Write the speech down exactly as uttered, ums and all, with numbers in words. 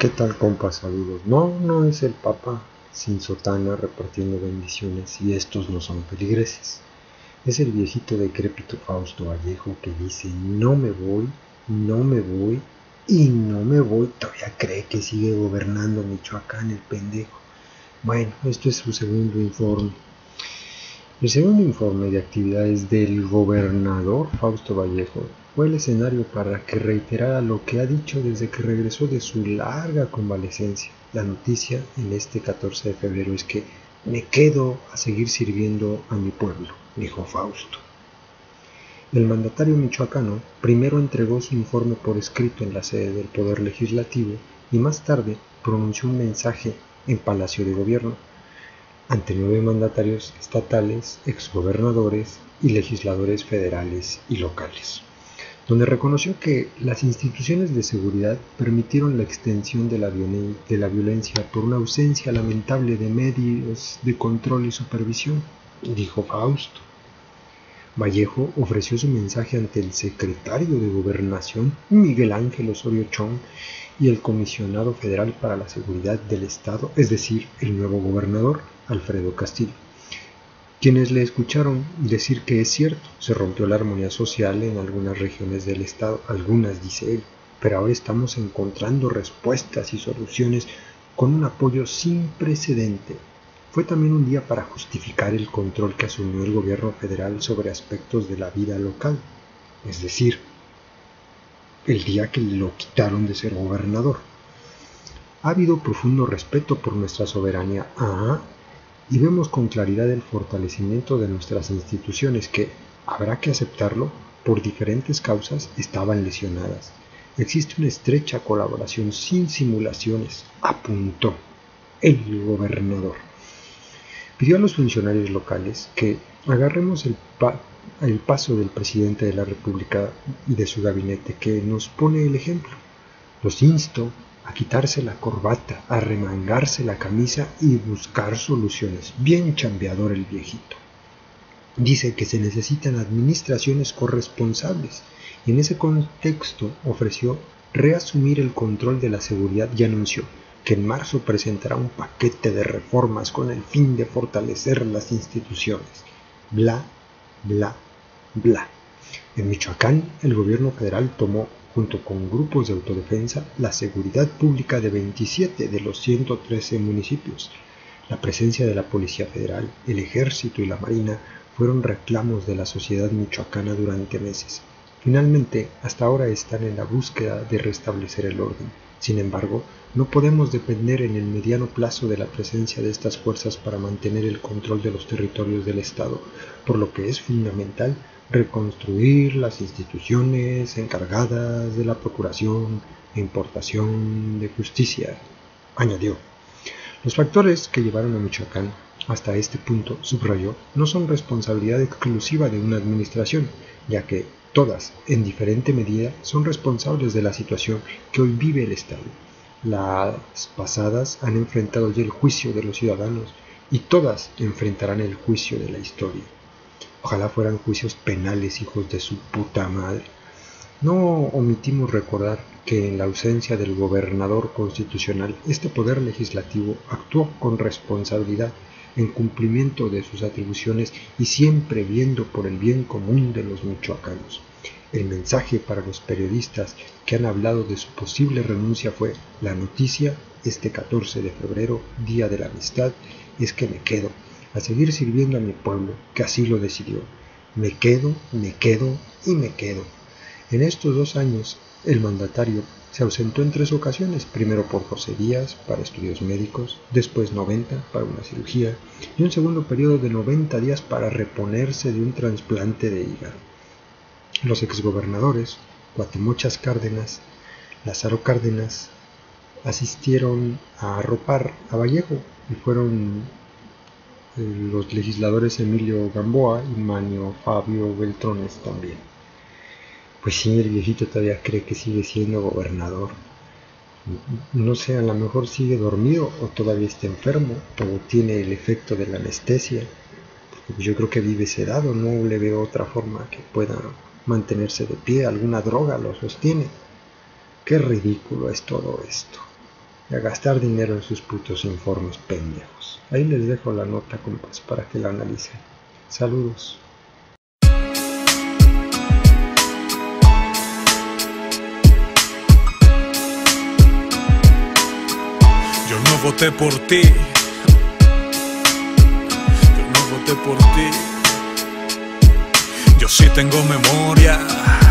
¿Qué tal, compas? Saludos. No, no es el Papa sin sotana repartiendo bendiciones, y estos no son feligreses. Es el viejito decrépito Fausto Vallejo que dice: no me voy, no me voy y no me voy. Todavía cree que sigue gobernando Michoacán el pendejo. Bueno, esto es su segundo informe. El segundo informe de actividades del gobernador Fausto Vallejo fue el escenario para que reiterara lo que ha dicho desde que regresó de su larga convalecencia. La noticia en este catorce de febrero es que me quedo a seguir sirviendo a mi pueblo, dijo Fausto. El mandatario michoacano primero entregó su informe por escrito en la sede del Poder Legislativo y más tarde pronunció un mensaje en Palacio de Gobierno ante nueve mandatarios estatales, exgobernadores y legisladores federales y locales, donde reconoció que las instituciones de seguridad permitieron la extensión de la, violen- de la violencia por una ausencia lamentable de medios de control y supervisión, dijo Fausto. Vallejo ofreció su mensaje ante el secretario de Gobernación, Miguel Ángel Osorio Chong, y el comisionado federal para la seguridad del Estado, es decir, el nuevo gobernador, Alfredo Castillo, quienes le escucharon decir que es cierto, se rompió la armonía social en algunas regiones del Estado, algunas, dice él, pero ahora estamos encontrando respuestas y soluciones con un apoyo sin precedente. Fue también un día para justificar el control que asumió el gobierno federal sobre aspectos de la vida local, es decir, el día que lo quitaron de ser gobernador. Ha habido profundo respeto por nuestra soberanía, ah, y vemos con claridad el fortalecimiento de nuestras instituciones que, habrá que aceptarlo, por diferentes causas estaban lesionadas. Existe una estrecha colaboración sin simulaciones, apuntó el gobernador. Pidió a los funcionarios locales que agarremos el, pa el paso del presidente de la República y de su gabinete, que nos pone el ejemplo. Los insto a quitarse la corbata, a remangarse la camisa y buscar soluciones. Bien chambeador el viejito. Dice que se necesitan administraciones corresponsables y en ese contexto ofreció reasumir el control de la seguridad y anunció que en marzo presentará un paquete de reformas con el fin de fortalecer las instituciones. Bla, bla, bla. En Michoacán, el gobierno federal tomó, junto con grupos de autodefensa, la seguridad pública de veintisiete de los ciento trece municipios. La presencia de la Policía Federal, el Ejército y la Marina fueron reclamos de la sociedad michoacana durante meses. Finalmente, hasta ahora están en la búsqueda de restablecer el orden. Sin embargo, no podemos depender en el mediano plazo de la presencia de estas fuerzas para mantener el control de los territorios del Estado, por lo que es fundamental reconstruir las instituciones encargadas de la procuración e importación de justicia, añadió. Los factores que llevaron a Michoacán hasta este punto, subrayó, no son responsabilidad exclusiva de una administración, ya que todas, en diferente medida, son responsables de la situación que hoy vive el Estado. Las pasadas han enfrentado ya el juicio de los ciudadanos y todas enfrentarán el juicio de la historia. Ojalá fueran juicios penales, hijos de su puta madre. No omitimos recordar que en la ausencia del gobernador constitucional, este poder legislativo actuó con responsabilidad en cumplimiento de sus atribuciones y siempre viendo por el bien común de los michoacanos. El mensaje para los periodistas que han hablado de su posible renuncia fue: la noticia este catorce de febrero, Día de la Amistad, es que me quedo a seguir sirviendo a mi pueblo, que así lo decidió. Me quedo, me quedo y me quedo. En estos dos años, el mandatario se ausentó en tres ocasiones, primero por doce días para estudios médicos, después noventa para una cirugía y un segundo periodo de noventa días para reponerse de un trasplante de hígado. Los exgobernadores Cuauhtémoc Cárdenas, Lázaro Cárdenas, asistieron a arropar a Vallejo y fueron los legisladores Emilio Gamboa y Manio Fabio Beltrones también. Pues sí, el viejito todavía cree que sigue siendo gobernador. No sé, a lo mejor sigue dormido o todavía está enfermo o tiene el efecto de la anestesia. Porque yo creo que vive sedado, no le veo otra forma que pueda mantenerse de pie. Alguna droga lo sostiene. Qué ridículo es todo esto. y a gastar dinero en sus putos informes pendejos. Ahí les dejo la nota, compas, para que la analicen. Saludos. Yo no voté por ti. Yo no voté por ti. Yo sí tengo memoria.